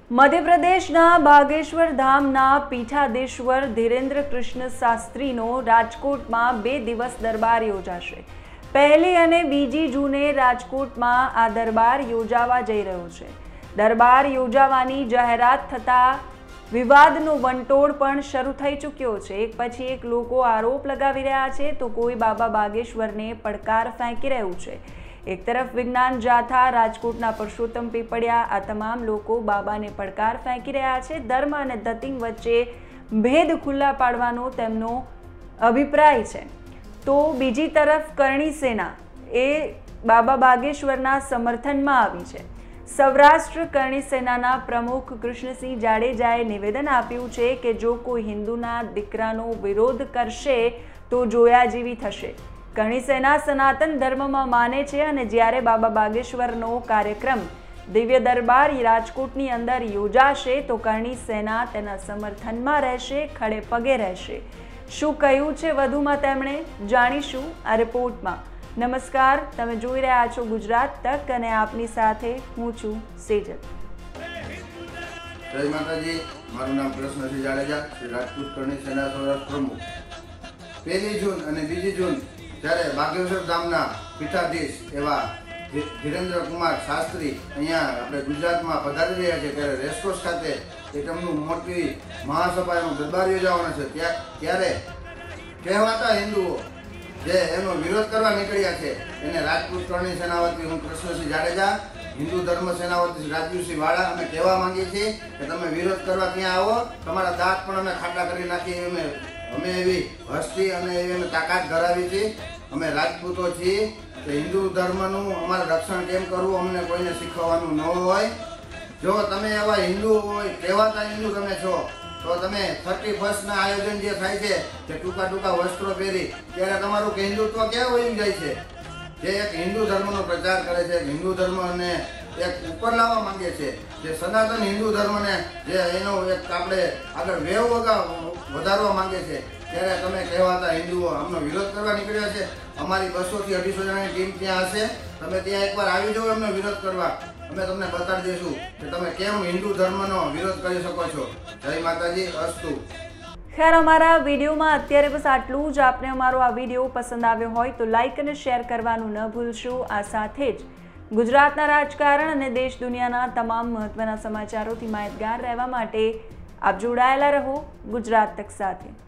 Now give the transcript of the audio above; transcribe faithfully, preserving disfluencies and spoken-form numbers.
मध्य प्रदेशना बागेश्वर धामना पीठाधीश्वर धीरेन्द्र कृष्ण शास्त्रीनो રાજકોટમાં બે દિવસ દરબાર યોજાશે। પહેલી અને બીજી જૂને રાજકોટમાં આ દરબાર યોજાવા જઈ રહ્યો છે। દરબાર યોજાવાની જાહેરાત થતાં વિવાદનો વંટોળ પણ શરૂ થઈ ચૂક્યો છે। એક પછી એક લોકો આરોપ લગાવી રહ્યા છે તો કોઈ બાબા બાગેશ્વરને પડકાર ફેંકી રહ્યું છે। एक तरफ विज्ञान जाथा राजकोटना परशोत्तम पीपड़िया आ तमाम लोग बाबाने પડકાર फेंकी रह्या छे। धर्म अने धतिंग वच्चे भेद खुल्ला पाडवानो तेमनो अभिप्राय छे तो बीजी तरफ करणी सेना ए बाबा बागेश्वरना समर्थનમાં આવી છે। સૌરાષ્ટ્ર કરણી સેનાના પ્રમુખ કૃષ્ણસિંહ જાડેજાએ નિવેદન આપ્યું છે કે જો કોઈ હિન્દુના દીકરાનો વિરોધ કરશે તો જોયા જેવી થશે। કરણી સેના સનાતન ધર્મમાં માને છે અને જ્યારે બાબા બાગેશ્વરનો કાર્યક્રમ દિવ્ય દરબાર રાજકોટની અંદર યોજાશે તો કરણી સેના તેના સમર્થનમાં રહેશે, ખડે પગે રહેશે। શું કહ્યું છે વધુમાં તેમણે જાણીશું આ રિપોર્ટમાં। નમસ્કાર, તમે જોઈ રહ્યા છો ગુજરાત તક અને આપની સાથે હું છું સેજલ। જય માતાજી, મારું નામ કૃષ્ણસિંહ જાડેજા, શ્રી રાજપૂત કરણી સેના સૌરાષ્ટ્ર પ્રમુખ। પહેલી જૂન અને બીજી જૂન જ્યારે બાગેશ્વર ધામના પીઠાધીશ એવા ધીરેન્દ્ર કુમાર શાસ્ત્રી અહીંયા આપણે ગુજરાતમાં પધારી રહ્યા છે ત્યારે રેસકોર્સ ખાતે એક એમનું મોટી મહાસભાનો દરબાર યોજાવાનો છે। ત્યાં ત્યારે કહેવાતા હિન્દુઓ જે એનો વિરોધ કરવા નીકળ્યા છે એને રાજપૂત કરણી સેના વતી હું કૃષ્ણસિંહ જાડેજા, હિન્દુ ધર્મ સેના વતી રાજવીરસિંહ વાળા અમે કહેવા માંગીએ છીએ કે તમે વિરોધ કરવા ત્યાં આવો, તમારા દાંત પણ અમે ખાટા કરી નાખીએ અમે અમે એવી હસ્તી અને એવી તાકાત ધરાવી છીએ। અમે રાજપૂતો છીએ કે હિન્દુ ધર્મનું અમારે રક્ષણ કેમ કરવું અમને કોઈને શીખવવાનું ન હોય। જો તમે એવા હિન્દુ હોય, કહેવાતા હિન્દુ તમે છો તો તમે થર્ટી ફર્સ્ટના આયોજન જે થાય છે કે ટૂંકા ટૂંકા વસ્ત્રો પહેરી ત્યારે તમારું કે હિન્દુત્વ ક્યાં વયું જાય છે? જે એક હિન્દુ ધર્મનો પ્રચાર કરે છે, હિન્દુ ધર્મને એક ઉપર લાવવા માંગે છે, જે સનાતન હિન્દુ ધર્મને જે એનો એક આપણે આગળ વેવ વગા વધારવા માંગે છે ત્યારે તમે કહેવાતા હિન્દુઓ આમનો વિરોધ કરવા નીકળ્યા છે। અમારી બસોથી અઢીસો જણાની ટીમ ત્યાં હશે, તમે ત્યાં એકવાર આવી જાઓ એમનો વિરોધ કરવા, અમે તમને બતાડી દઈશું કે તમે કેમ હિન્દુ ધર્મનો વિરોધ કરી શકો છો। જય માતાજી, અસ્તુ। ખેર, અમારા વિડીયોમાં અત્યારે બસ આટલું જ। આપને અમારો આ વિડીયો પસંદ આવ્યો હોય તો લાઇક અને શેર કરવાનું ન ભૂલશો। આ સાથે જ ગુજરાતના રાજકારણ અને દેશ દુનિયાના તમામ મહત્વના સમાચારોથી માહિતગાર રહેવા માટે આપ જોડાયેલા રહો ગુજરાત તક સાથે।